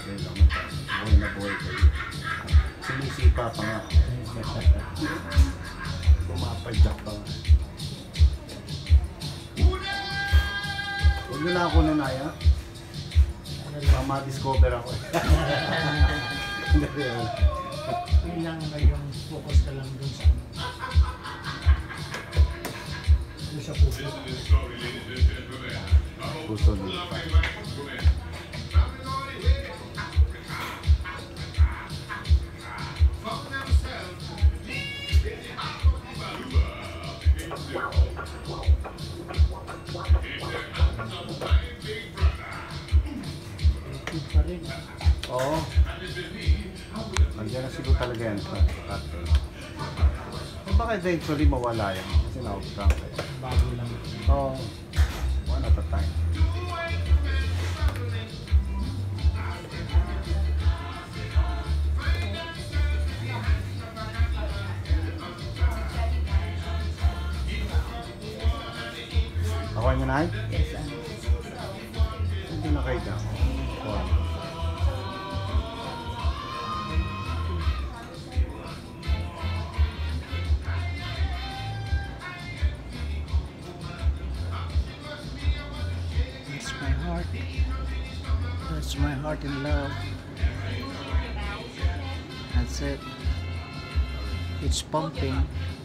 Ayun lang naman. Buhay na buhay kayo. Sinisipa pa nga. Pumapadyak pa nga. Huwag nyo na ako nanaya. Baka ma-discover ako eh. Yun lang yung focus ka lang dun sa puso. Puso nila. Pa rin. Oo. Nandiyan na siguro talaga yan sa atin. Baka eventually mawala yan kasi na-outrank eh. Bago lang. Oo. One at a time. Ako nyo na? Yes, Hindi na kayo dyan. That's my heart. That's my heart in love. That's it. It's pumping.